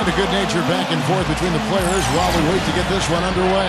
And a good-natured back and forth between the players while we wait to get this one underway.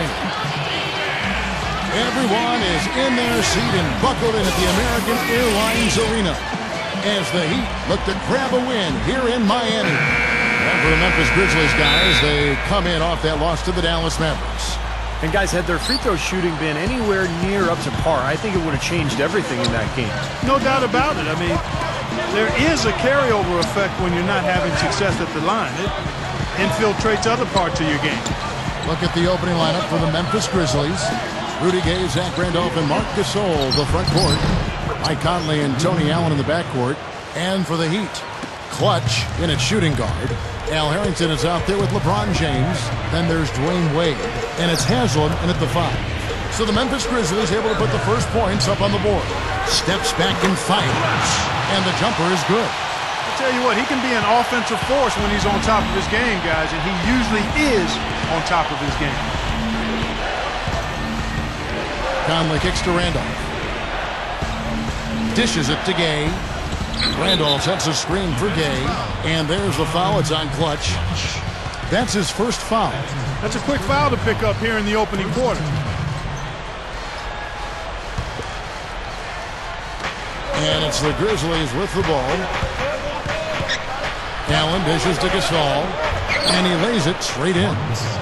Everyone is in their seat and buckled in at the American Airlines Arena as the Heat look to grab a win here in Miami. And for the Memphis Grizzlies, guys, they come in off that loss to the Dallas Mavericks. And guys, had their free throw shooting been anywhere near up to par, I think it would have changed everything in that game. No doubt about it. I mean, there is a carryover effect when you're not having success at the line. It infiltrates other parts of your game. Look at the opening lineup for the Memphis Grizzlies. Rudy Gay, Zach Randolph, and Marc Gasol, the front court. Mike Conley and Tony Allen in the backcourt. And for the Heat, Clutch in at shooting guard. Al Harrington is out there with LeBron James. Then there's Dwayne Wade. And it's Haslem in at the 5. So the Memphis Grizzlies able to put the first points up on the board. Steps back and fires. And the jumper is good. I tell you what, he can be an offensive force when he's on top of his game, guys, and he usually is on top of his game. Conley kicks to Randolph. Dishes it to Gay. Randolph sets a screen for Gay. And there's the foul. It's on Clutch. That's his first foul. That's a quick foul to pick up here in the opening quarter. And it's the Grizzlies with the ball. Allen dishes to Gasol. And he lays it straight in.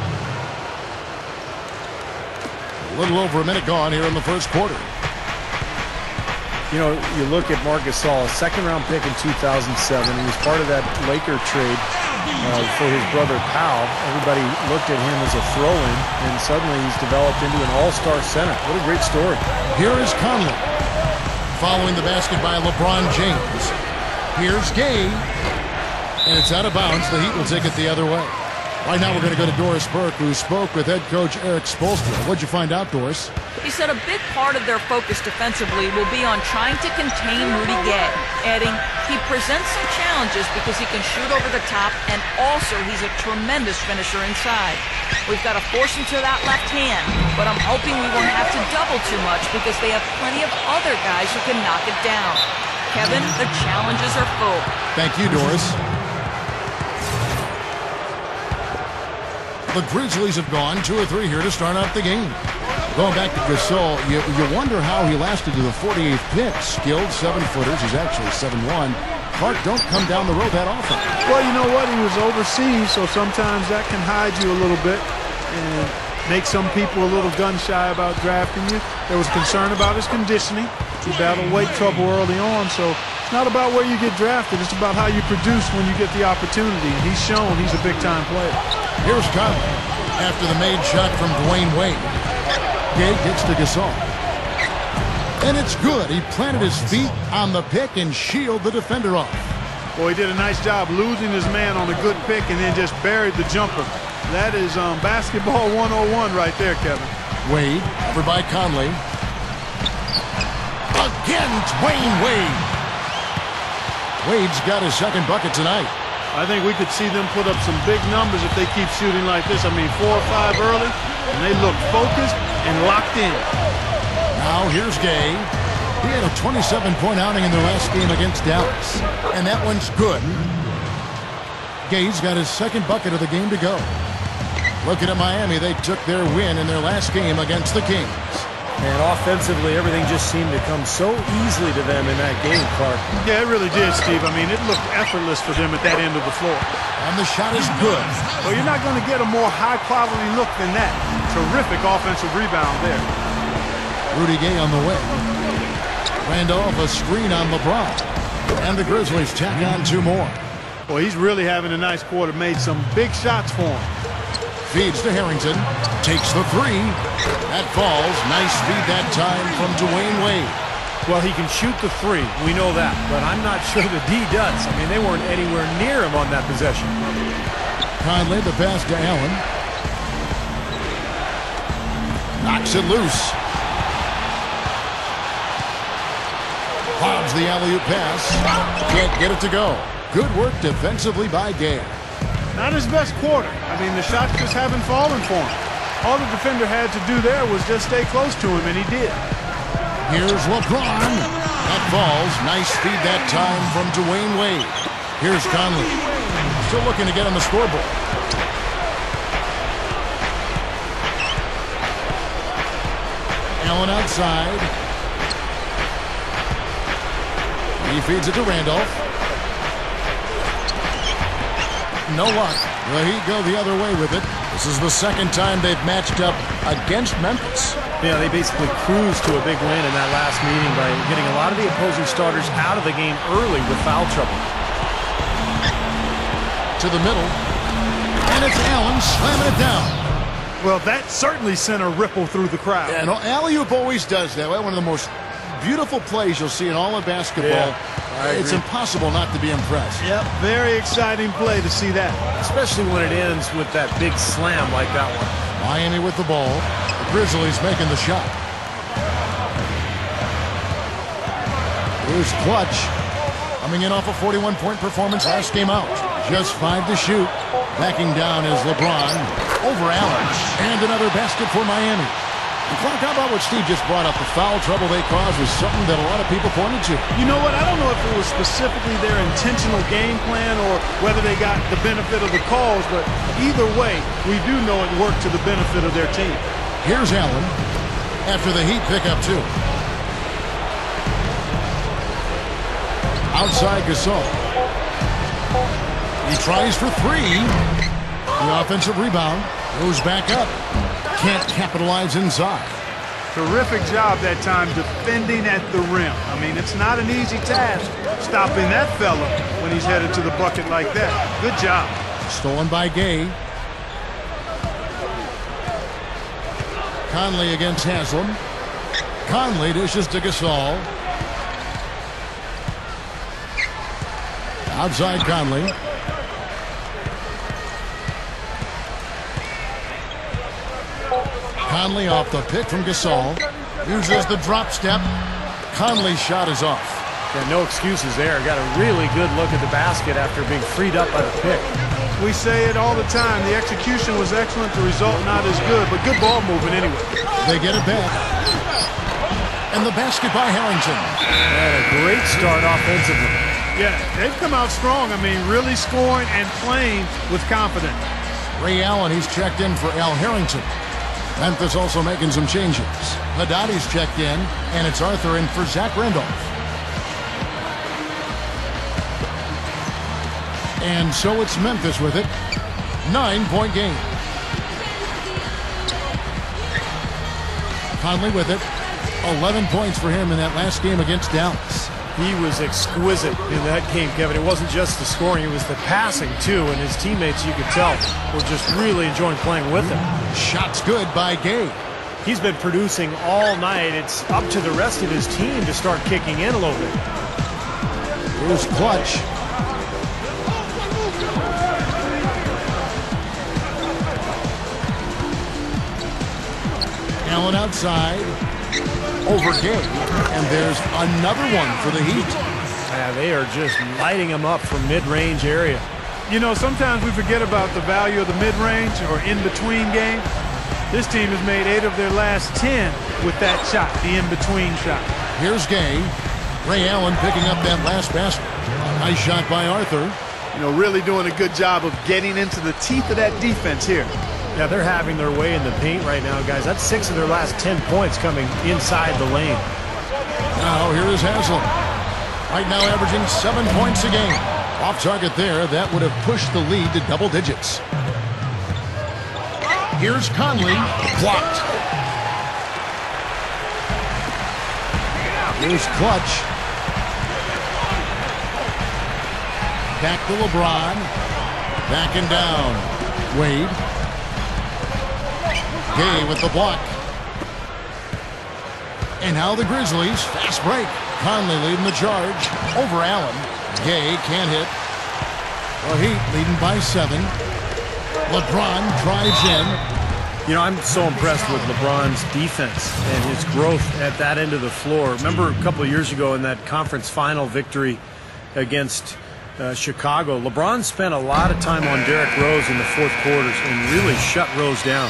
A little over a minute gone here in the first quarter. You know, you look at Marc Gasol, a second-round pick in 2007. He was part of that Laker trade for his brother Pau. Everybody looked at him as a throw-in, and suddenly he's developed into an all-star center. What a great story. Here is Conley. Following the basket by LeBron James. Here's Gay. And it's out of bounds. The Heat will take it the other way. Right now we're going to go to Doris Burke, who spoke with head coach Eric Spoelstra. What'd you find out, Doris? He said a big part of their focus defensively will be on trying to contain Rudy Gay, adding he presents some challenges because he can shoot over the top, and also he's a tremendous finisher inside. We've got to force him to that left hand, but I'm hoping we won't have to double too much because they have plenty of other guys who can knock it down. Kevin, the challenges are full. Thank you, Doris. The Grizzlies have gone 2 or 3 here to start out the game. Going back to Gasol, you wonder how he lasted to the 48th pick. Skilled 7-footers. He's actually 7'1". Clark don't come down the road that often. Well, you know what? He was overseas, so sometimes that can hide you a little bit and make some people a little gun-shy about drafting you. There was concern about his conditioning. He battled weight trouble early on, so it's not about where you get drafted. It's about how you produce when you get the opportunity. And he's shown he's a big-time player. Here's Conley after the made shot from Dwayne Wade. Gay gets to Gasol. And it's good. He planted his feet on the pick and shielded the defender off. Boy, he did a nice job losing his man on a good pick and then just buried the jumper. That is basketball 101 right there, Kevin. Wade, over by Conley. Again, Dwayne Wade. Wade's got his second bucket tonight. I think we could see them put up some big numbers if they keep shooting like this. I mean, 4 or 5 early, and they look focused and locked in. Now here's Gay. He had a 27-point outing in the last game against Dallas, and that one's good. Gay's got his second bucket of the game to go. Looking at Miami, they took their win in their last game against the Kings. And offensively, everything just seemed to come so easily to them in that game, Clark. Yeah, it really did, Steve. I mean, it looked effortless for them at that end of the floor. And the shot is good. Well, you're not going to get a more high-quality look than that. Terrific offensive rebound there. Rudy Gay on the way. Randolph a screen on LeBron. And the Grizzlies tack on 2 more. Boy, he's really having a nice quarter. Made some big shots for him. Feeds to Harrington. Takes the 3. That falls. Nice feed that time from Dwayne Wade. Well, he can shoot the 3. We know that. But I'm not sure the D does. I mean, they weren't anywhere near him on that possession. Conley, the pass to Allen. Knocks it loose. Bobs the alley-oop pass. Can't get it to go. Good work defensively by Gay. Not his best quarter. I mean, the shots just haven't fallen for him. All the defender had to do there was just stay close to him, and he did. Here's LeBron. That falls. Nice feed that time from Dwayne Wade. Here's Conley. still looking to get on the scoreboard. Allen outside. He feeds it to Randolph. No luck. The Heat go the other way with it. This is the second time they've matched up against Memphis. Yeah, they basically cruised to a big win in that last meeting by getting a lot of the opposing starters out of the game early with foul trouble. To the middle. And it's Allen slamming it down. Well, that certainly sent a ripple through the crowd. Yeah, no, alley-oop always does that. One of the most beautiful plays you'll see in all of basketball. Yeah, it's impossible not to be impressed. Yep, very exciting play to see that. Especially when it ends with that big slam like that one. Miami with the ball. The Grizzlies making the shot. Here's Clutch. Coming in off a 41-point performance last game out. Just 5 to shoot. Backing down is LeBron. Over Allen. And another basket for Miami. And Clark, how about what Steve just brought up? The foul trouble they caused was something that a lot of people pointed to. You know what? I don't know if it was specifically their intentional game plan or whether they got the benefit of the calls, but either way, we do know it worked to the benefit of their team. Here's Allen after the Heat pick up 2. Outside Gasol. He tries for 3. The offensive rebound goes back up. Can't capitalize inside. Terrific job that time defending at the rim. I mean, it's not an easy task stopping that fella when he's headed to the bucket like that. Good job. Stolen by Gay. Conley against Haslam. Conley dishes to Gasol. Outside Conley. Conley off the pick from Gasol. Uses the drop step. Conley's shot is off. Yeah, no excuses there. Got a really good look at the basket after being freed up by the pick. We say it all the time. The execution was excellent. The result not as good, but good ball movement anyway. They get it back. And the basket by Harrington. And a great start offensively. Yeah, they've come out strong. I mean, really scoring and playing with confidence. Ray Allen, he's checked in for Al Harrington. Memphis also making some changes. Haddadi's checked in, and it's Arthur in for Zach Randolph. And so it's Memphis with it. 9-point game. Conley with it. 11 points for him in that last game against Dallas. He was exquisite in that game, Kevin. It wasn't just the scoring, it was the passing, too. And his teammates, you could tell, were just really enjoying playing with him. Shots good by Gay. He's been producing all night. It's up to the rest of his team to start kicking in a little bit. Here's Clutch. Allen outside. Over Gay. And there's another one for the Heat. Yeah, they are just lighting him up from mid-range area. You know, sometimes we forget about the value of the mid-range or in-between game. This team has made 8 of their last 10 with that shot, the in-between shot. Here's Gay. Ray Allen picking up that last basket. Nice shot by Arthur. You know, really doing a good job of getting into the teeth of that defense here. Yeah, they're having their way in the paint right now, guys. That's 6 of their last 10 points coming inside the lane. Now here is Haslam. Right now averaging 7 points a game. Off target there. That would have pushed the lead to double digits. Here's Conley. Blocked. Here's Clutch. Back to LeBron. Backing down. Wade. Gay with the block. And now the Grizzlies. Fast break. Conley leading the charge. Over Allen. Gay can't hit. The Heat leading by 7. LeBron drives in. You know, I'm so impressed with LeBron's defense and his growth at that end of the floor. Remember a couple of years ago in that conference final victory against Chicago, LeBron spent a lot of time on Derrick Rose in the fourth quarters and really shut Rose down.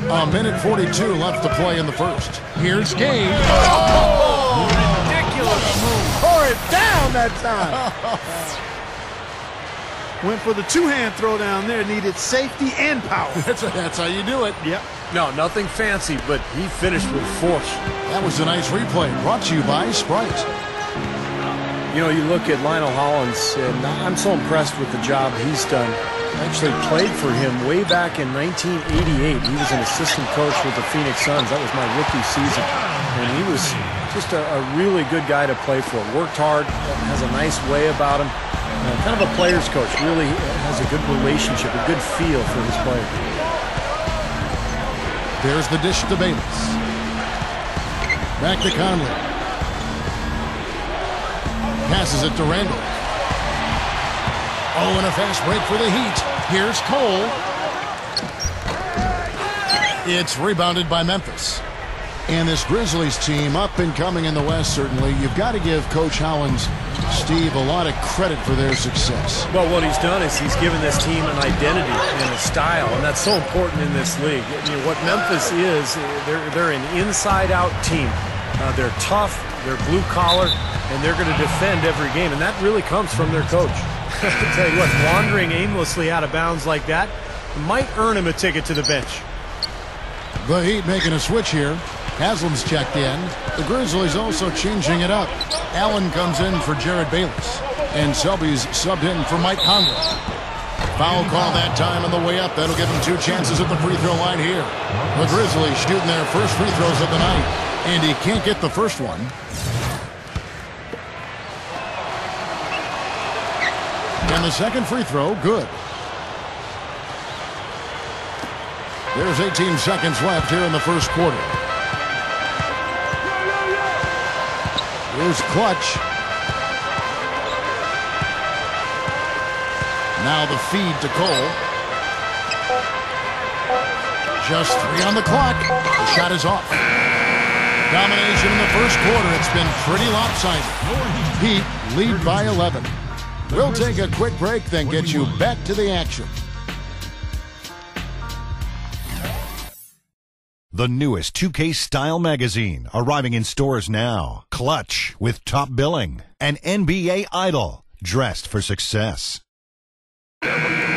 A minute 42 left to play in the first. Here's Gage. Oh, ridiculous move. Tore it down that time. Went for the two-hand throw down there. Needed safety and power. That's how you do it. Yep. No, nothing fancy, but he finished with force. That was a nice replay. Brought to you by Sprite. You know, you look at Lionel Hollins, and I'm so impressed with the job he's done. I actually played for him way back in 1988. He was an assistant coach with the Phoenix Suns. That was my rookie season. And he was just a really good guy to play for. Worked hard, has a nice way about him. Kind of a player's coach. Really has a good relationship, a good feel for his players. There's the dish to Bayless. Back to Conley. Passes it to Randall. Oh, and a fast break for the Heat. Here's Cole. It's rebounded by Memphis. And this Grizzlies team, up and coming in the West, certainly. You've got to give Coach Hollins, Steve, a lot of credit for their success. Well, what he's done is he's given this team an identity and a style, and that's so important in this league. You know, what Memphis is, they're an inside-out team. They're tough, they're blue-collar, and they're going to defend every game, and that really comes from their coach. I tell you what, wandering aimlessly out of bounds like that might earn him a ticket to the bench. The Heat making a switch here. Haslam's checked in. The Grizzlies also changing it up. Allen comes in for Jared Bayless. And Selby's subbed in for Mike Conley. Foul call that time on the way up. That'll give him 2 chances at the free throw line here. The Grizzlies shooting their first free throws of the night. And he can't get the first one. And the second free throw, good. There's 18 seconds left here in the first quarter. Here's Clutch. Now the feed to Cole. Just 3 on the clock. The shot is off. Domination in the first quarter. It's been pretty lopsided. Heat lead by 11. We'll take a quick break, then get you back to the action. The newest 2K Style magazine, arriving in stores now. Clutch, with top billing. And NBA Idol, dressed for success. The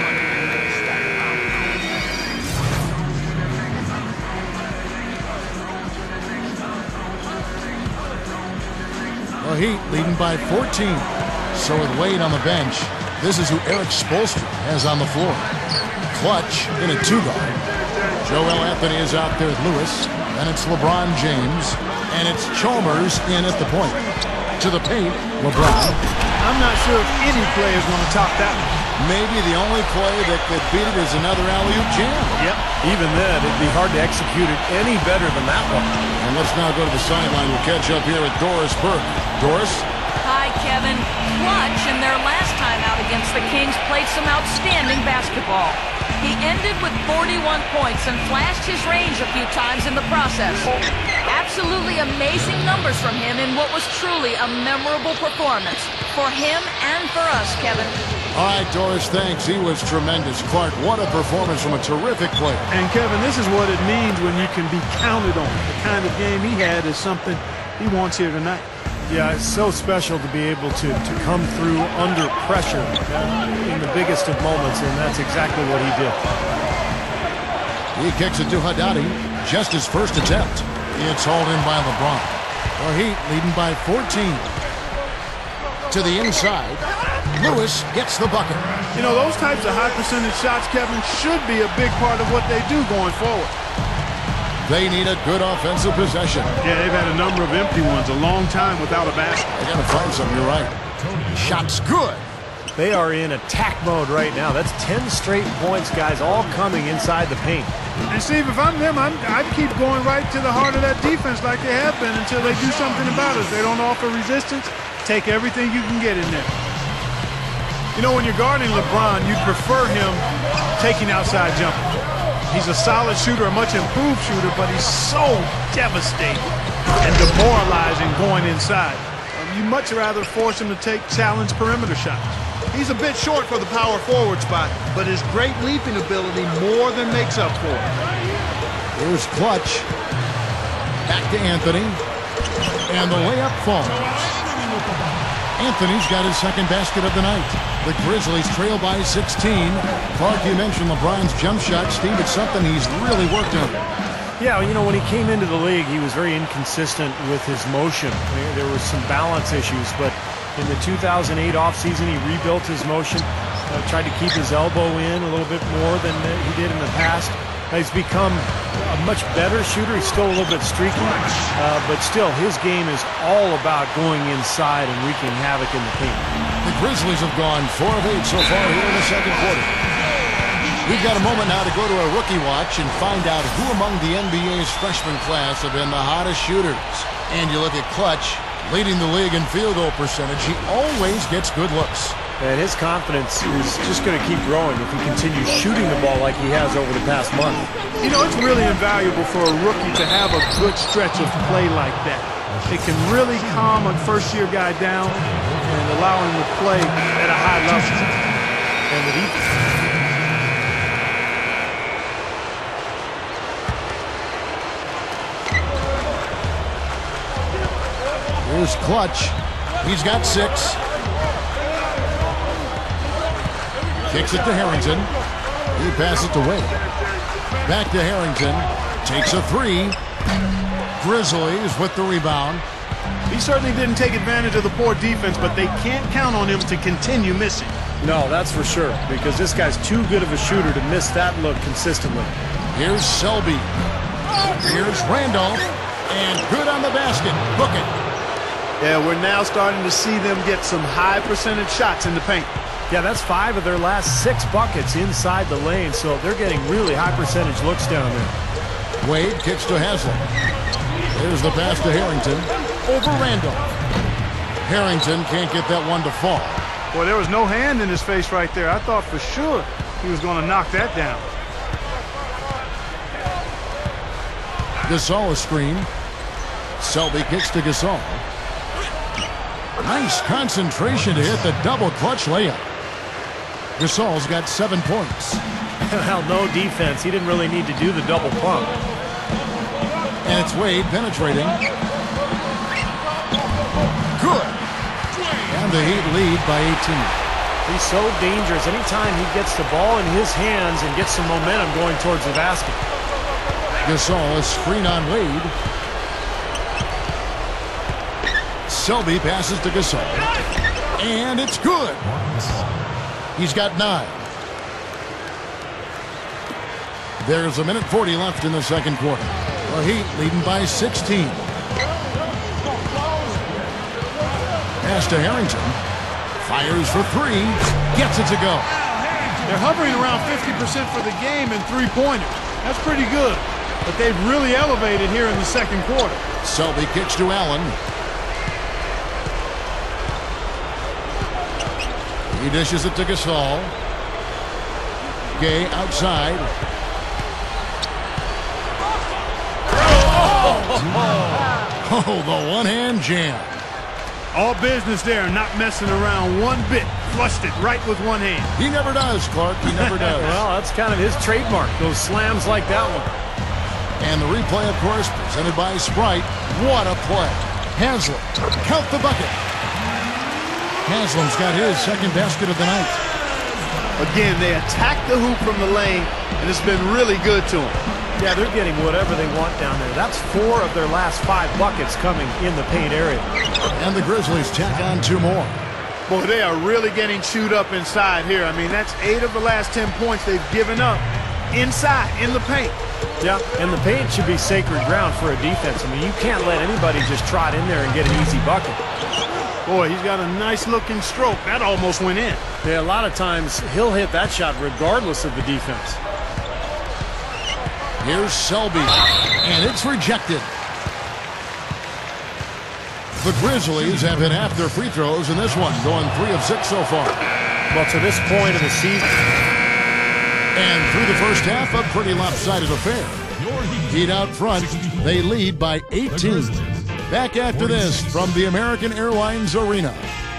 Heat leading by 14. So with Wade on the bench, this is who Eric Spoelstra has on the floor. Clutch in a 2-guard. Joel Anthony is out there with Lewis. Then it's LeBron James. And it's Chalmers in at the point. To the paint, LeBron. I'm not sure if any player is going to top that one. Maybe the only play that could beat it is another alley-oop jam. Yep. Even then, it'd be hard to execute it any better than that one. And let's now go to the sideline. We'll catch up here with Doris Burke. Doris? Hi, Kevin. Clutch, in their last time out against the Kings, played some outstanding basketball. He ended with 41 points and flashed his range a few times in the process. Absolutely amazing numbers from him in what was truly a memorable performance. For him and for us, Kevin. All right, Doris, thanks. He was tremendous. Clark, what a performance from a terrific player. And, Kevin, this is what it means when you can be counted on. The kind of game he had is something he wants here tonight. Yeah, it's so special to be able to come through under pressure in the biggest of moments, and that's exactly what he did. He kicks it to Haddadi. Just his first attempt. It's hauled in by LeBron. The Heat leading by 14. To the inside. Lewis gets the bucket. You know, those types of high percentage shots, Kevin, should be a big part of what they do going forward. They need a good offensive possession. Yeah, they've had a number of empty ones, a long time without a basket. They got to find something, you're right. Shot's good. They are in attack mode right now. That's 10 straight points, guys, all coming inside the paint. And, Steve, if I'm them, I'd keep going right to the heart of that defense like they have been until they do something about it. If they don't offer resistance, take everything you can get in there. You know, when you're guarding LeBron, you'd prefer him taking outside jumpers. He's a solid shooter, a much improved shooter, but he's so devastating and demoralizing going inside. You'd much rather force him to take challenge perimeter shots. He's a bit short for the power forward spot, but his great leaping ability more than makes up for it. Here's Clutch. Back to Anthony. And the layup falls. Anthony's got his second basket of the night. The Grizzlies trail by 16. Clark, you mentioned LeBron's jump shot. Steve, it's something he's really worked on. Yeah, you know, when he came into the league, he was very inconsistent with his motion. There were some balance issues, but in the 2008 offseason, he rebuilt his motion, tried to keep his elbow in a little bit more than he did in the past. He's become a much better shooter. He's still a little bit streaky, but still, his game is all about going inside and wreaking havoc in the paint. The Grizzlies have gone 4 of 8 so far here in the second quarter. We've got a moment now to go to a rookie watch and find out who among the NBA's freshman class have been the hottest shooters. And you look at Clutch, leading the league in field goal percentage. He always gets good looks. And his confidence is just going to keep growing if he continues shooting the ball like he has over the past month. You know, it's really invaluable for a rookie to have a good stretch of play like that. It can really calm a first-year guy down and allow him to play at a high level. And the defense. Here's Clutch. He's got 6. Kicks it to Harrington. He passes to Wade. Back to Harrington. Takes a 3. Grizzlies with the rebound. He certainly didn't take advantage of the poor defense, but they can't count on him to continue missing. No, that's for sure, because this guy's too good of a shooter to miss that look consistently. Here's Selby. Here's Randolph. And good on the basket. Book it. Yeah, we're now starting to see them get some high percentage shots in the paint. Yeah, that's 5 of their last 6 buckets inside the lane, so they're getting really high percentage looks down there. Wade kicks to Haslem. Here's the pass to Harrington. Over Randolph. Harrington can't get that one to fall. Boy, there was no hand in his face right there. I thought for sure he was going to knock that down. Gasol a screen. Selby kicks to Gasol. Nice concentration to hit the double clutch layup. Gasol's got 7 points. Well, no defense. He didn't really need to do the double pump. And it's Wade penetrating. Good. And the Heat lead by 18. He's so dangerous. Anytime he gets the ball in his hands and gets some momentum going towards the basket. Gasol a screen on Wade. Selby passes to Gasol. And it's good. He's got 9. There's a minute 40 left in the second quarter. The Heat leading by 16. Pass to Harrington. Fires for 3. Gets it to go. They're hovering around 50% for the game in three-pointers. That's pretty good. But they've really elevated here in the second quarter. Selby kicks to Allen. He dishes it to Gasol. Gay outside. Oh, the one-hand jam. All business there, not messing around one bit. Flushed it right with one hand. He never does, Clark. He never does. Well, that's kind of his trademark, those slams like that one. And the replay, of course, presented by Sprite. What a play. Haslem, count the bucket. Haslem's got his second basket of the night. Again, they attack the hoop from the lane, and it's been really good to them. Yeah, they're getting whatever they want down there. That's 4 of their last 5 buckets coming in the paint area. And the Grizzlies tack on 2 more. Boy, they are really getting chewed up inside here. I mean, that's 8 of the last 10 points they've given up inside, in the paint. Yeah, and the paint should be sacred ground for a defense. I mean, you can't let anybody just trot in there and get an easy bucket. Boy, he's got a nice-looking stroke. That almost went in. Yeah, a lot of times he'll hit that shot regardless of the defense. Here's Selby, and it's rejected. The Grizzlies have hit half their free throws in this one, going 3 of 6 so far. Well, to this point of the season. And through the first half, a pretty lopsided affair. Heat out front, they lead by 18. Back after this from the American Airlines Arena.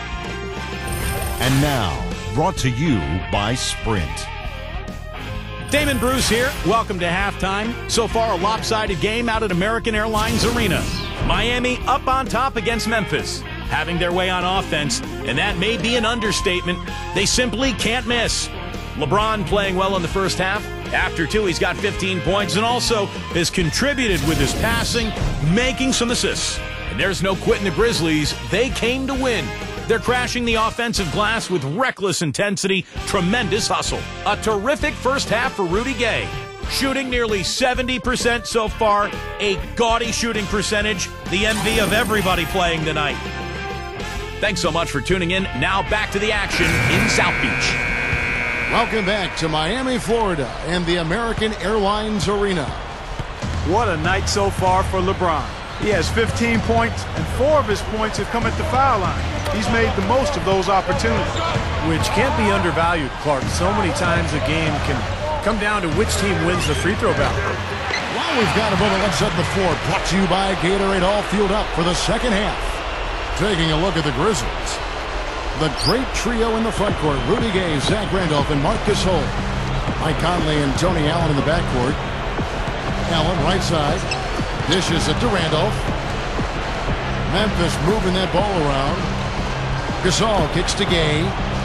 And now, brought to you by Sprint. Damon Bruce here. Welcome to halftime. So far, a lopsided game out at American Airlines Arena. Miami up on top against Memphis, having their way on offense, and that may be an understatement. They simply can't miss. LeBron playing well in the first half. After two, he's got 15 points and also has contributed with his passing, making some assists. And there's no quitting the Grizzlies. They came to win. They're crashing the offensive glass with reckless intensity, tremendous hustle. A terrific first half for Rudy Gay. Shooting nearly 70% so far, a gaudy shooting percentage, the envy of everybody playing tonight. Thanks so much for tuning in. Now back to the action in South Beach. Welcome back to Miami, Florida, and the American Airlines Arena. What a night so far for LeBron. He has 15 points, and 4 of his points have come at the foul line. He's made the most of those opportunities. Which can't be undervalued, Clark. So many times a game can come down to which team wins the free throw battle. Well, we've got a moment. Let's set the floor. Brought to you by Gatorade, all fueled up for the second half. Taking a look at the Grizzlies. The great trio in the front court. Rudy Gay, Zach Randolph, and Marc Gasol. Mike Conley and Tony Allen in the backcourt. Allen, right side. Dishes it to Randolph. Memphis moving that ball around. Gasol kicks to Gay.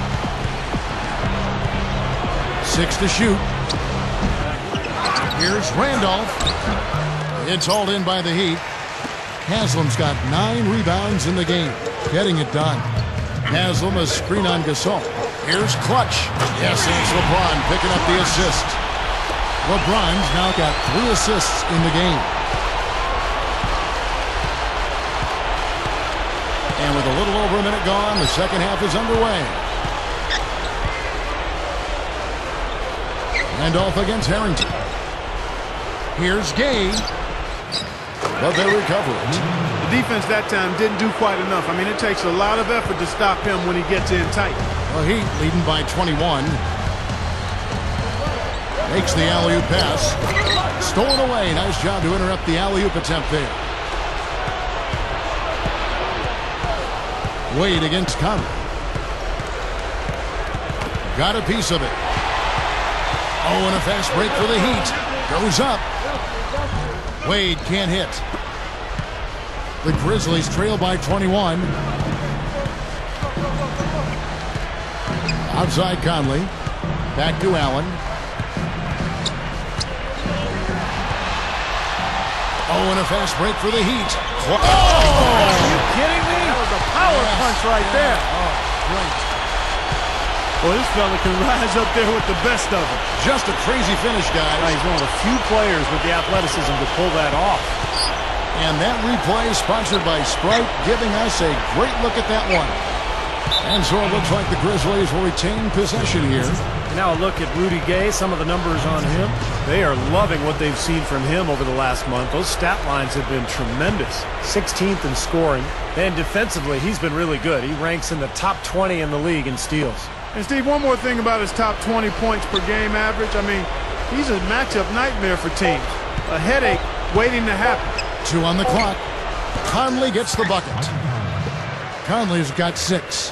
6 to shoot. Here's Randolph. It's hauled in by the Heat. Haslam's got 9 rebounds in the game. Getting it done. Haslam a screen on Gasol. Here's Clutch. Yes, it's LeBron picking up the assist. LeBron's now got 3 assists in the game. And with a little over a minute gone, the second half is underway. Randolph against Harrington. Here's Gay. But they recover it. The defense that time didn't do quite enough. I mean, it takes a lot of effort to stop him when he gets in tight. The Heat leading by 21. Makes the alley-oop pass. Stolen away. Nice job to interrupt the alley-oop attempt there. Wade against Conley. Got a piece of it. Oh, and a fast break for the Heat. Goes up. Wade can't hit. The Grizzlies trail by 21. Outside Conley. Back to Allen. Oh, and a fast break for the Heat. Oh! Are you kidding me? That was a power punch right there. Oh, great. Well, this fella can rise up there with the best of them. Just a crazy finish, guys. He's one of the few players with the athleticism to pull that off. And that replay sponsored by Sprite, giving us a great look at that one. And so it looks like the Grizzlies will retain possession here. Now a look at Rudy Gay, some of the numbers on him. They are loving what they've seen from him over the last month. Those stat lines have been tremendous. 16th in scoring. And defensively, he's been really good. He ranks in the top 20 in the league in steals. And Steve, one more thing about his top 20 points per game average. I mean, he's a matchup nightmare for teams. A headache waiting to happen. 2 on the clock. Conley gets the bucket. Conley's got 6.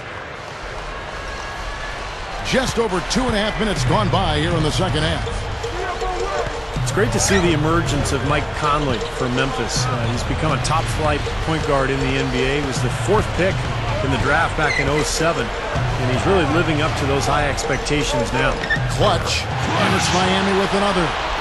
Just over 2.5 minutes gone by here in the second half. It's great to see the emergence of Mike Conley for Memphis. He's become a top-flight point guard in the NBA. He was the 4th pick in the draft back in 07, and he's really living up to those high expectations now. Clutch, and it's Miami with another.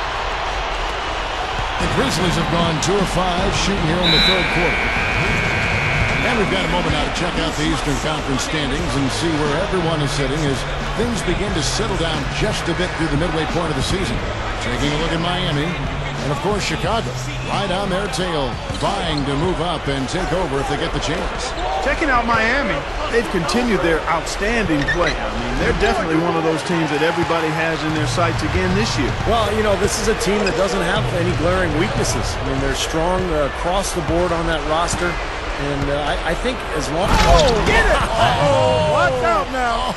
The Grizzlies have gone 2 of 5 shooting here in the third quarter. And we've got a moment now to check out the Eastern Conference standings and see where everyone is sitting as things begin to settle down just a bit through the midway point of the season. Taking a look at Miami, and of course Chicago, right on their tail, vying to move up and take over if they get the chance. Checking out Miami, they've continued their outstanding play. I mean, they're definitely one of those teams that everybody has in their sights again this year. Well, you know, this is a team that doesn't have any glaring weaknesses. I mean, they're strong across the board on that roster. And I think as long as... Oh, get it! Oh, watch out now.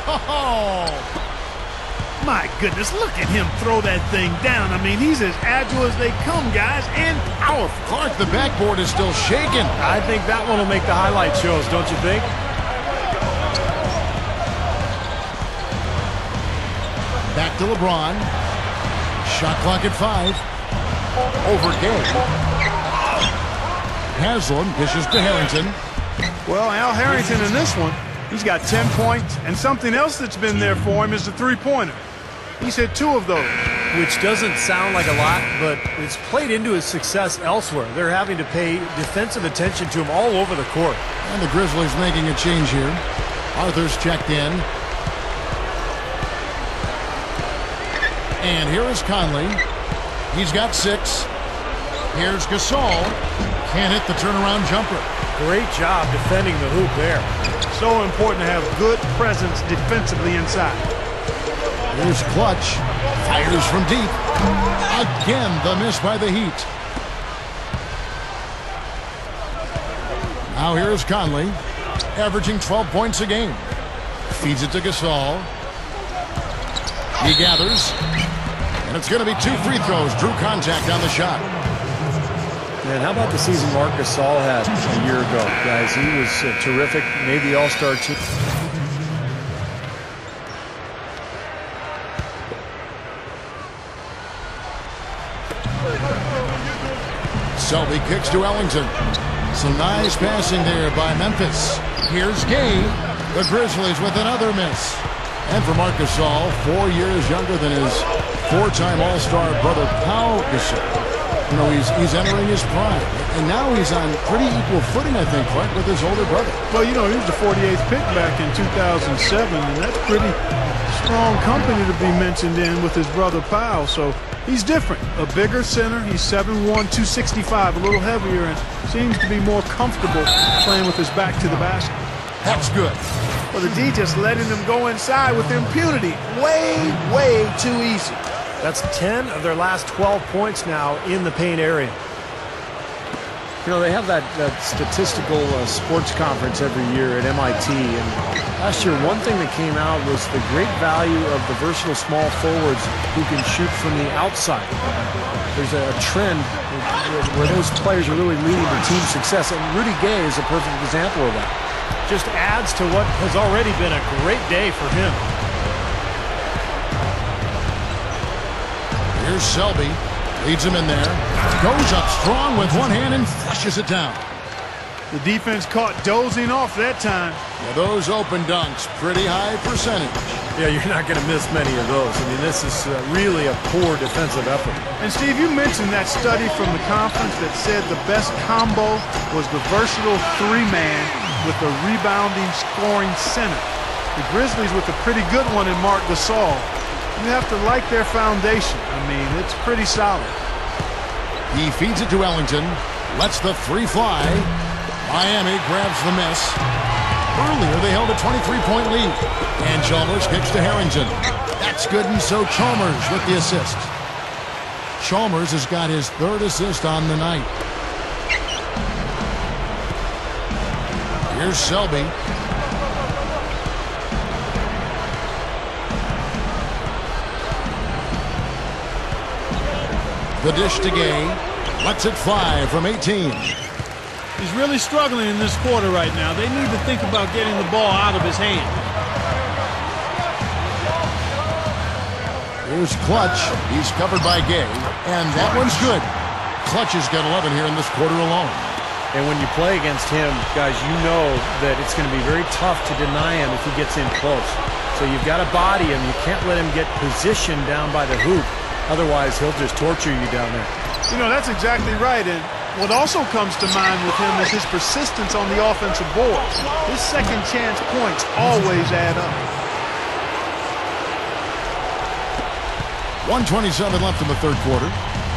My goodness, look at him throw that thing down. I mean, he's as agile as they come, guys, and powerful. Clark, the backboard is still shaking. I think that one will make the highlight shows, don't you think? Back to LeBron. Shot clock at 5. Over Gay. Haslam dishes to Harrington. Well, Al Harrington in this one, he's got 10 points, and something else that's been there for him is the three-pointer. He's hit 2 of those. Which doesn't sound like a lot, but it's played into his success elsewhere. They're having to pay defensive attention to him all over the court. And the Grizzlies making a change here. Arthur's checked in. And here is Conley. He's got 6. Here's Gasol. Can't hit the turnaround jumper. Great job defending the hoop there. So important to have good presence defensively inside. Here's Clutch. Fires from deep. Again, the miss by the Heat. Now here's Conley, averaging 12 points a game. Feeds it to Gasol. He gathers. And it's going to be 2 free throws. Drew contact on the shot. Man, how about the season Marc Gasol had a year ago, guys? He was terrific, made the All-Star team. Selby kicks to Ellington. Some nice passing there by Memphis. Here's Gay. The Grizzlies with another miss. And for Marc Gasol, 4 years younger than his 4-time All-Star brother Pau Gasol. You know, he's entering his prime. And now he's on pretty equal footing, I think, Clark, with his older brother. Well, you know, he was the 48th pick back in 2007, and that's pretty strong company to be mentioned in with his brother Pau. So he's different. A bigger center. He's 7'1", 265, a little heavier, and seems to be more comfortable playing with his back to the basket. That's good. Well, the D just letting him go inside with impunity. Way too easy. That's 10 of their last 12 points now in the paint area. You know, they have that statistical sports conference every year at MIT, and last year one thing that came out was the great value of the versatile small forwards who can shoot from the outside. There's a trend where those players are really leading to team success, and Rudy Gay is a perfect example of that. Just adds to what has already been a great day for him. Here's Selby. Leads him in there. Goes up strong with one hand and flushes it down. The defense caught dozing off that time. Well, those open dunks, pretty high percentage. Yeah, you're not going to miss many of those. I mean, this is really a poor defensive effort. And, Steve, you mentioned that study from the conference that said the best combo was the versatile 3-man with the rebounding, scoring center. The Grizzlies with a pretty good one in Marc Gasol. You have to like their foundation. I mean, it's pretty solid. He feeds it to Ellington. Lets the 3 fly. Miami grabs the miss. Earlier, they held a 23-point lead. And Chalmers kicks to Harrington. That's good, and so Chalmers with the assist. Chalmers has got his 3rd assist on the night. Here's Selby. The dish to Gay. Lets it fly from 18. He's really struggling in this quarter right now. They need to think about getting the ball out of his hand. Here's Clutch. He's covered by Gay. And that one's good. Clutch has got 11 here in this quarter alone. And when you play against him, guys, you know that it's going to be very tough to deny him if he gets in close. So you've got to body him. You can't let him get positioned down by the hoop. Otherwise, he'll just torture you down there. You know, that's exactly right. And what also comes to mind with him is his persistence on the offensive boards. His second chance points always add up. 1:27 left in the 3rd quarter.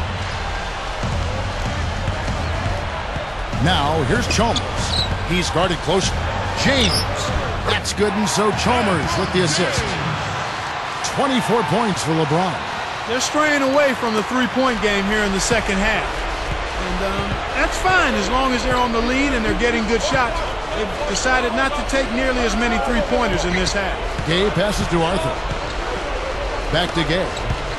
Now, here's Chalmers. He's guarded closely. James. That's good, and so Chalmers with the assist. 24 points for LeBron. They're straying away from the three-point game here in the second half. And that's fine as long as they're on the lead and they're getting good shots. They've decided not to take nearly as many three-pointers in this half. Gay passes to Arthur. Back to Gay.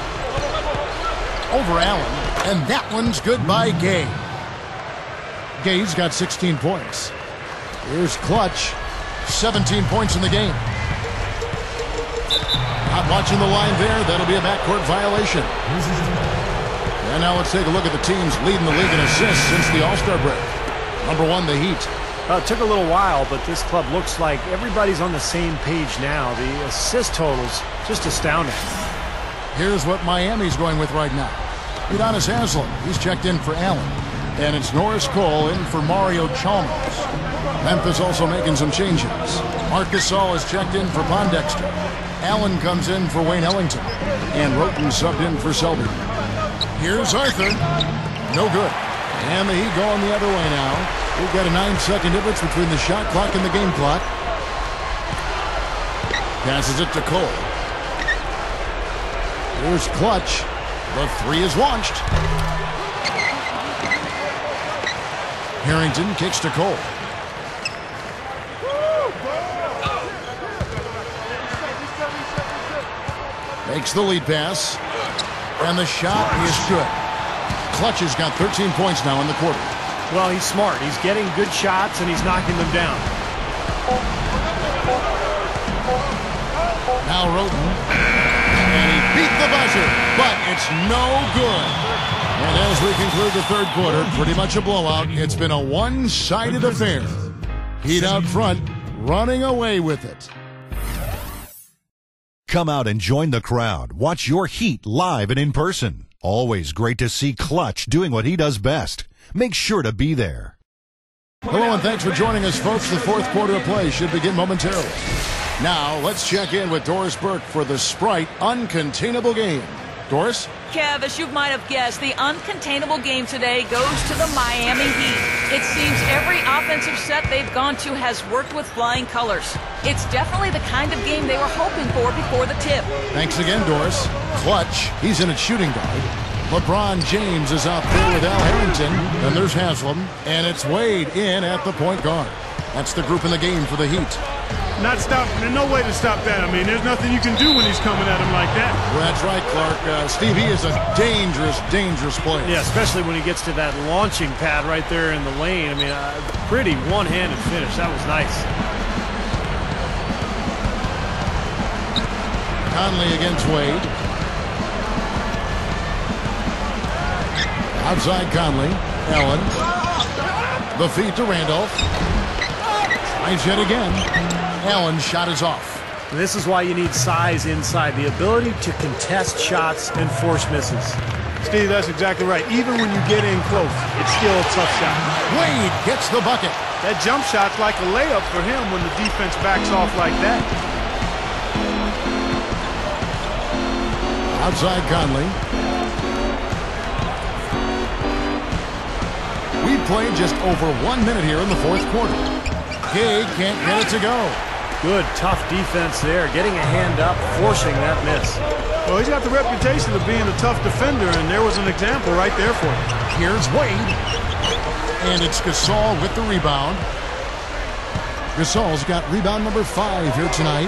Over Allen. And that one's good by Gay. Gay's got 16 points. Here's Clutch. 17 points in the game. Not watching the line there. That'll be a backcourt violation. And now let's take a look at the teams leading the league in assists since the All-Star break. Number 1, the Heat. It took a little while, but this club looks like everybody's on the same page now. The assist totals, just astounding. Here's what Miami's going with right now. Udonis Haslem, he's checked in for Allen. And it's Norris Cole in for Mario Chalmers. Memphis also making some changes. Marc Gasol is checked in for Pondexter. Allen comes in for Wayne Ellington. And Roten subbed in for Selby. Here's Arthur. No good. And the Heat going the other way now. We've got a 9-second difference between the shot clock and the game clock. Passes it to Cole. Here's Clutch. The 3 is launched. Harrington kicks to Cole. Makes the lead pass. And the shot is good. Clutch has got 13 points now in the quarter. Well, he's smart. He's getting good shots, and he's knocking them down. Now Roten. And he beat the buzzer, but it's no good. And as we conclude the third quarter, pretty much a blowout. It's been a one-sided affair. Heat out front, running away with it. Come out and join the crowd. Watch your Heat live and in person. Always great to see Clutch doing what he does best. Make sure to be there. Hello and thanks for joining us, folks. The fourth quarter of play should begin momentarily. Now, let's check in with Doris Burke for the Sprite Uncontainable Game. Doris? Kev, as you might have guessed, the uncontainable game today goes to the Miami Heat. It seems every offensive set they've gone to has worked with flying colors. It's definitely the kind of game they were hoping for before the tip. Thanks again, Doris. Clutch, he's in at shooting guard. LeBron James is out there with Al Harrington. Then there's Haslem. And it's Wade in at the point guard. That's the group in the game for the Heat. Not stop. There's no way to stop that. I mean, there's nothing you can do when he's coming at him like that. Well, that's right, Clark. Steve, he is a dangerous, dangerous player. Yeah, especially when he gets to that launching pad right there in the lane. I mean, pretty one-handed finish. That was nice. Conley against Wade. Outside Conley. Allen. The feed to Randolph. Tries yet again. Allen's shot is off. And this is why you need size inside. The ability to contest shots and force misses. Steve, that's exactly right. Even when you get in close, it's still a tough shot. Wade gets the bucket. That jump shot's like a layup for him when the defense backs off like that. Outside Conley. We've played just over 1 minute here in the fourth quarter. Gay can't get it to go. Good, tough defense there. Getting a hand up, forcing that miss. Well, he's got the reputation of being a tough defender, and there was an example right there for him. Here's Wade. And it's Gasol with the rebound. Gasol's got rebound number 5 here tonight.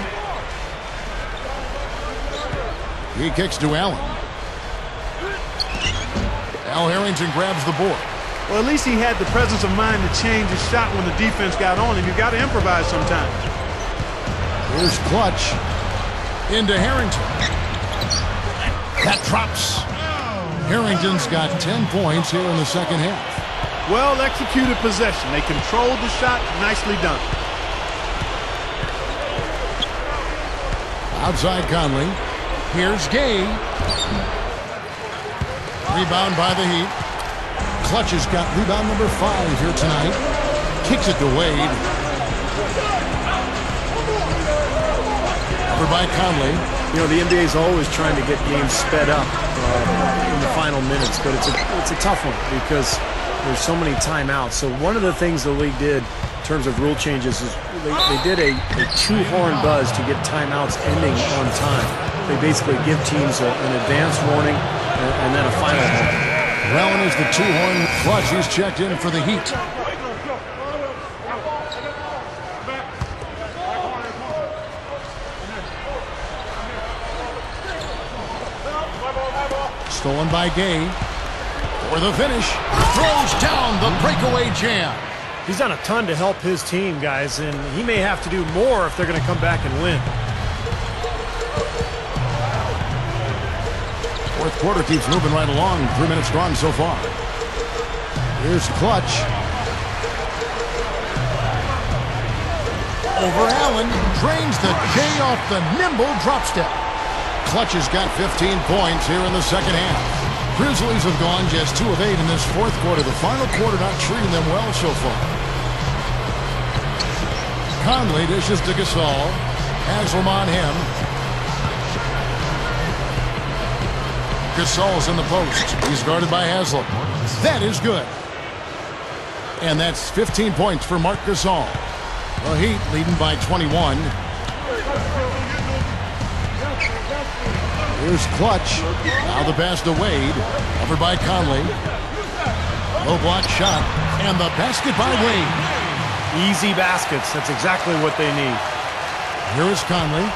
He kicks to Allen. Al Harrington grabs the board. Well, at least he had the presence of mind to change his shot when the defense got on him. You've got to improvise sometimes. Here's Clutch. Into Harrington. That drops. Harrington's got 10 points here in the second half. Well-executed possession. They controlled the shot. Nicely done. Outside Conley. Here's Gay. Rebound by the Heat. Clutch has got rebound number 5 here tonight. Kicks it to Wade. Over by Conley. You know, the NBA is always trying to get games sped up in the final minutes, but it's a tough one because there's so many timeouts. So one of the things the league did in terms of rule changes is they did a two-horn buzz to get timeouts ending on time. They basically give teams an advance warning and then a final horn. Allen is the two-horn Clutch. He's checked in for the Heat. Stolen by Gay. For the finish. Throws down the breakaway jam. He's done a ton to help his team, guys, and he may have to do more if they're going to come back and win. Fourth quarter keeps moving right along. 3 minutes gone so far. Here's Clutch. Over Allen. Drains the J off the nimble drop step. Clutch has got 15 points here in the second half. Grizzlies have gone just 2 of 8 in this fourth quarter. The final quarter not treating them well so far. Conley dishes to Gasol. Haslam on him. Gasol's in the post. He's guarded by Haslam. That is good. And that's 15 points for Marc Gasol. The Heat leading by 21. Here's Clutch. Now the pass to Wade. Covered by Conley. Low block shot. And the basket by Wade. Easy baskets. That's exactly what they need. Here is Conley.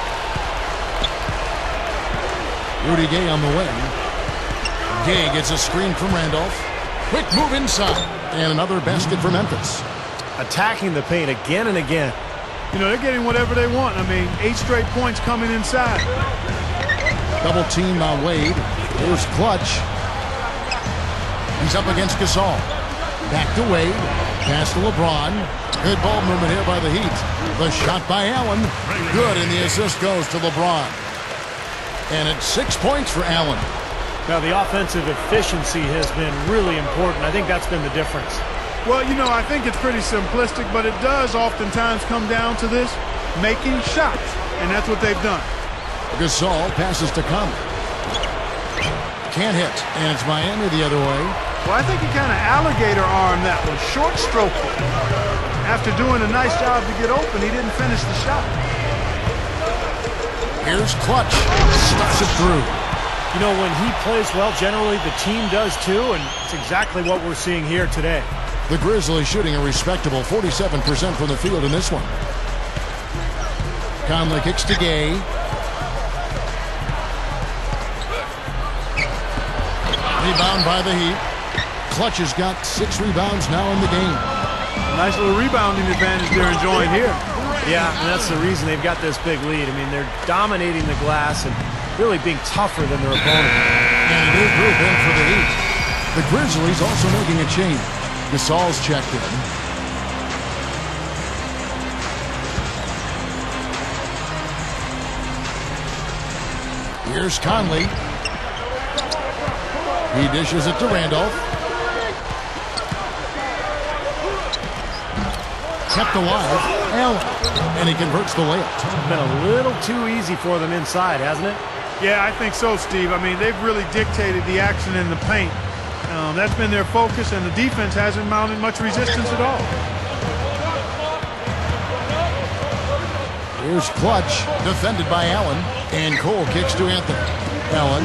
Rudy Gay on the wing. Gay gets a screen from Randolph. Quick move inside. And another basket for Memphis. Attacking the paint again and again. You know, they're getting whatever they want. I mean, 8 straight points coming inside. Double team on Wade. Here's Clutch. He's up against Gasol. Back to Wade. Pass to LeBron. Good ball movement here by the Heat. The shot by Allen. Good, and the assist goes to LeBron. And it's 6 points for Allen. Now, the offensive efficiency has been really important. I think that's been the difference. Well, you know, I think it's pretty simplistic, but it does oftentimes come down to this, making shots. And that's what they've done. Gasol passes to Conley. Can't hit. And it's Miami the other way. Well, I think he kind of alligator armed that one. Short stroke. After doing a nice job to get open, he didn't finish the shot. Here's Clutch. Stuffs it through. You know, when he plays well, generally the team does too, and it's exactly what we're seeing here today. The Grizzlies shooting a respectable 47% from the field in this one. Conley kicks to Gay. Rebound by the Heat. Clutch has got 6 rebounds now in the game. Nice little rebounding advantage they're enjoying here. Yeah, and that's the reason they've got this big lead. I mean, they're dominating the glass and really being tougher than their opponent. And a new group in for the Heat. The Grizzlies also making a change. Gasol's checked in. Here's Conley. He dishes it to Randolph. Kept alive. Allen. And he converts the layup. It's been a little too easy for them inside, hasn't it? Yeah, I think so, Steve. I mean, they've really dictated the action in the paint. That's been their focus, and the defense hasn't mounted much resistance at all. Here's Clutch, defended by Allen, and Cole kicks to Anthony. Allen.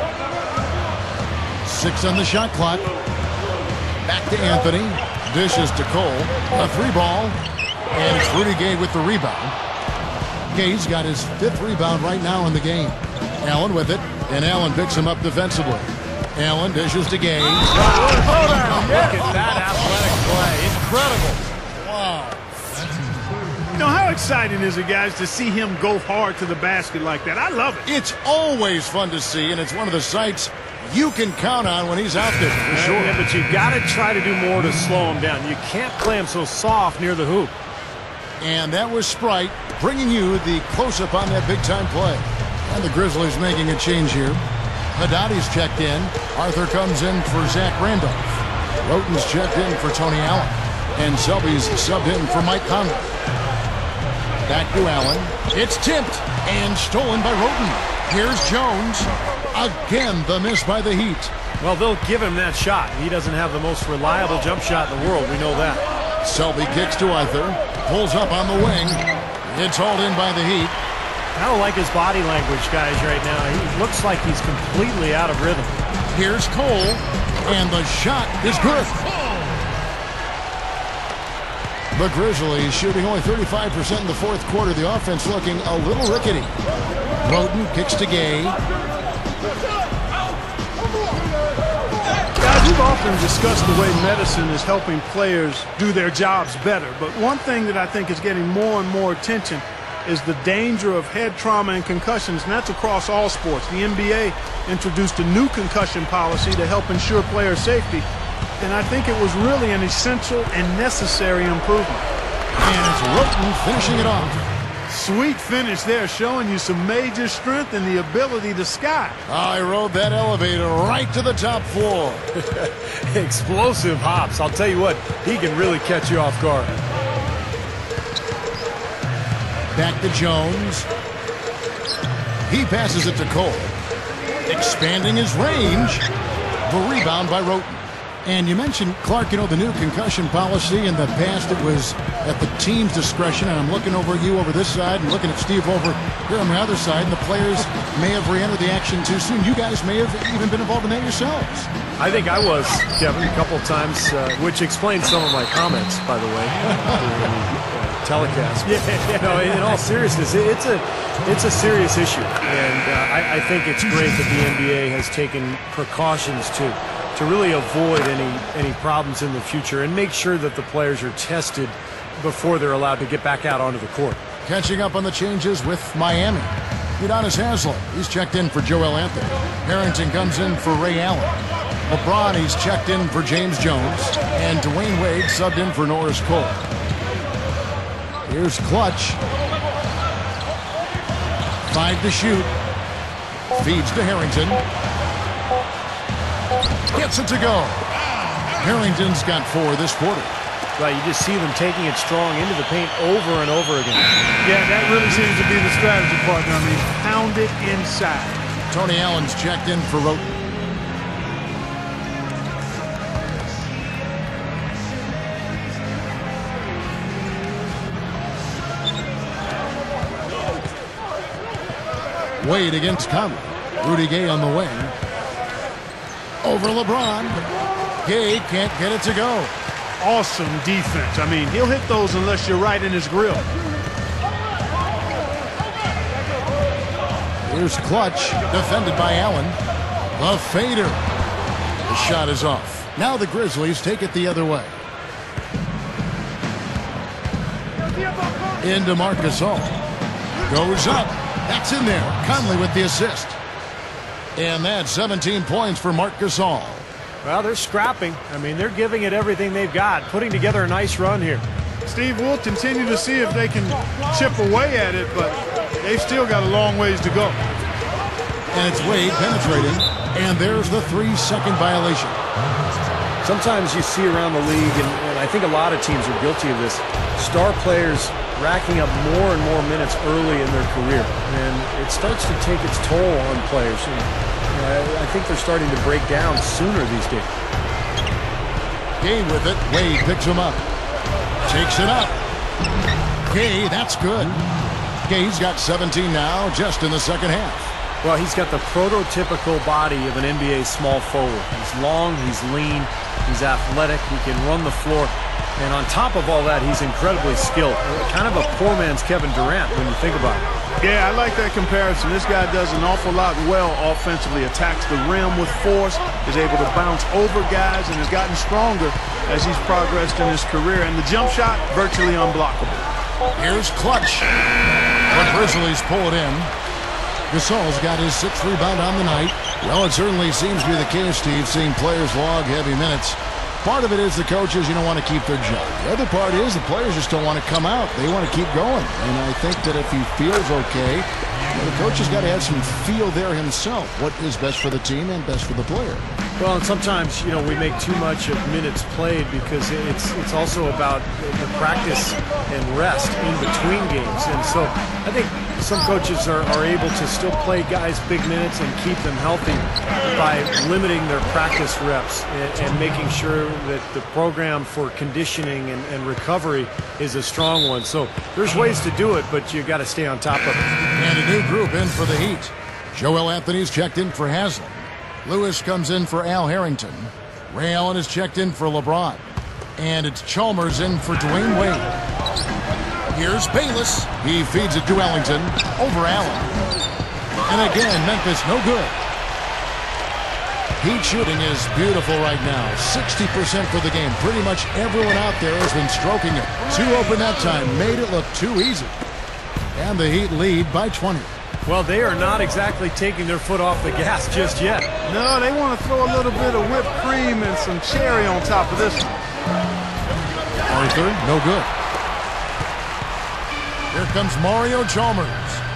6 on the shot clock. Back to Anthony. Dishes to Cole. A 3-ball. And it's Rudy Gay with the rebound. Gay's got his 5th rebound right now in the game. Allen with it, and Allen picks him up defensively. Allen dishes to Gay. Look at that athletic play. Incredible. Wow. You know, how exciting is it, guys, to see him go hard to the basket like that? I love it. It's always fun to see, and it's one of the sights you can count on when he's out there, for sure. Yeah, but you've got to try to do more to slow him down. You can't play him so soft near the hoop. And that was Sprite bringing you the close-up on that big-time play. And the Grizzlies making a change here. Haddadi's checked in. Arthur comes in for Zach Randolph. Roten's checked in for Tony Allen. And Selby's subbed in for Mike Conley. Back to Allen. It's tipped and stolen by Roten. Here's Jones. Again, the miss by the Heat. Well, they'll give him that shot. He doesn't have the most reliable jump shot in the world. We know that. Selby kicks to Arthur. Pulls up on the wing. It's hauled in by the Heat. I don't like his body language, guys, right now. He looks like he's completely out of rhythm. Here's Cole, and the shot is good. The Grizzlies shooting only 35% in the fourth quarter. The offense looking a little rickety. Roten kicks to Gay. Guys, we've often discussed the way medicine is helping players do their jobs better. But one thing that I think is getting more and more attention is the danger of head trauma and concussions, and that's across all sports. The NBA introduced a new concussion policy to help ensure player safety, and I think it was really an essential and necessary improvement. And it's Roten finishing it off. Sweet finish there, showing you some major strength and the ability to sky. I rode that elevator right to the top floor. Explosive hops. I'll tell you what, he can really catch you off guard. Back to Jones. He passes it to Cole. Expanding his range. The rebound by Roten. And you mentioned, Clark, you know, the new concussion policy. In the past, it was at the team's discretion. And I'm looking over at you over this side and looking at Steve over here on the other side. And the players may have re-entered the action too soon. You guys may have even been involved in that yourselves. I think I was, Kevin, a couple of times, which explains some of my comments, by the way, during the telecast. No, in all seriousness, it's a serious issue. And I think it's great that the NBA has taken precautions to really avoid any problems in the future and make sure that the players are tested before they're allowed to get back out onto the court. Catching up on the changes with Miami. Udonis Haslem, he's checked in for Joel Anthony. Harrington comes in for Ray Allen. LeBron, he's checked in for James Jones. And Dwayne Wade subbed in for Norris Cole. Here's Clutch. 5 to shoot. Feeds to Harrington. Gets it to go. Harrington's got 4 this quarter. Right, you just see them taking it strong into the paint over and over again. Yeah, that really seems to be the strategy, partner. I mean, pound it inside. Tony Allen's checked in for Roten. Wade against Conley. Rudy Gay on the wing. Over LeBron. Gay can't get it to go. Awesome defense. I mean, he'll hit those unless you're right in his grill. Here's Clutch, defended by Allen. The fader. The shot is off. Now the Grizzlies take it the other way. Into Marc Gasol. Goes up. That's in there. Conley with the assist. And that's 17 points for Marc Gasol. Well, they're scrapping. I mean, they're giving it everything they've got, putting together a nice run here. Steve, we'll continue to see if they can chip away at it, but they've still got a long ways to go. And it's Wade penetrating, and there's the 3-second violation. Sometimes you see around the league, and I think a lot of teams are guilty of this, star players racking up more and more minutes early in their career. And it starts to take its toll on players. And I think they're starting to break down sooner these days. Gay with it. Wade picks him up. Takes it up. Gay, that's good. Gay's got 17 now, just in the second half. Well, he's got the prototypical body of an NBA small forward. He's long, he's lean, he's athletic, he can run the floor. And on top of all that, he's incredibly skilled. Kind of a poor man's Kevin Durant when you think about it. Yeah, I like that comparison. This guy does an awful lot well offensively. Attacks the rim with force, is able to bounce over guys, and has gotten stronger as he's progressed in his career. And the jump shot, virtually unblockable. Here's Clutch. The Grizzlies pull it in. Gasol's got his 6th rebound on the night. Well, it certainly seems to be the case, Steve, seeing players log heavy minutes. Part of it is the coaches, want to keep their job. The other part is the players just don't want to come out. They want to keep going. And I think that if he feels okay, the coach has got to have some feel there himself. What is best for the team and best for the player. Well, and sometimes, we make too much of minutes played because it's also about the practice and rest in between games. And so I think some coaches are able to still play guys big minutes and keep them healthy by limiting their practice reps and making sure that the program for conditioning and recovery is a strong one. So there's ways to do it, but you got to stay on top of it. And a new group in for the Heat. Joel Anthony's checked in for Haslem. Lewis comes in for Al Harrington. Ray Allen is checked in for LeBron. And it's Chalmers in for Dwayne Wade. Here's Bayless. He feeds it to Ellington. Over Allen. And again, Memphis no good. Heat shooting is beautiful right now. 60% for the game. Pretty much everyone out there has been stroking it. Too open that time. Made it look too easy. And the Heat lead by 20. Well, they are not exactly taking their foot off the gas just yet. No, they want to throw a little bit of whipped cream and some cherry on top of this one. Arthur, no good. Here comes Mario Chalmers.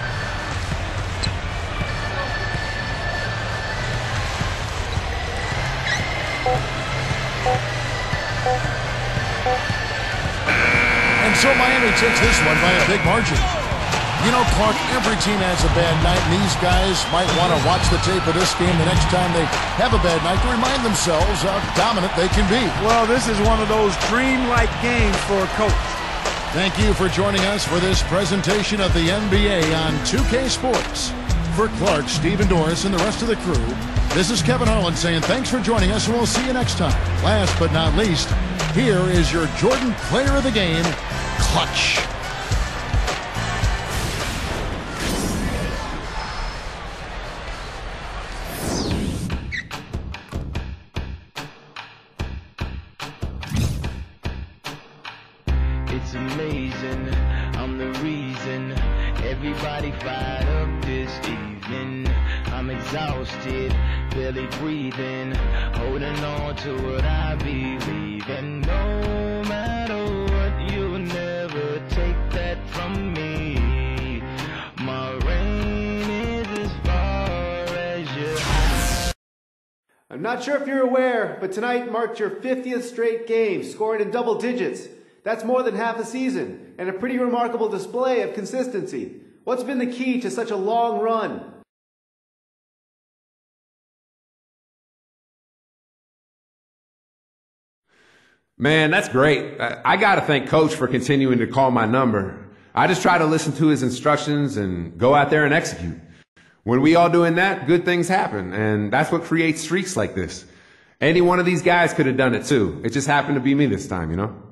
And so Miami takes this one by a big margin. You know, Clark, every team has a bad night, and these guys might want to watch the tape of this game the next time they have a bad night to remind themselves how dominant they can be. Well, this is one of those dream-like games for a coach. Thank you for joining us for this presentation of the NBA on 2K Sports. For Clark, Stephen Doris, and the rest of the crew, this is Kevin Harlan saying thanks for joining us, and we'll see you next time. Last but not least, here is your Jordan Player of the Game, Clutch. It's amazing, I'm the reason everybody fired up this evening. I'm exhausted, barely breathing, holding on to what I believe in. No matter what, you'll never take that from me. My reign is as far as your... I'm not sure if you're aware, but tonight marked your 50th straight game, scoring in double digits. That's more than half a season, and a pretty remarkable display of consistency. What's been the key to such a long run? Man, that's great. I got to thank Coach for continuing to call my number. I just try to listen to his instructions and go out there and execute. When we all doing that, good things happen, and that's what creates streaks like this. Any one of these guys could have done it too. It just happened to be me this time, you know?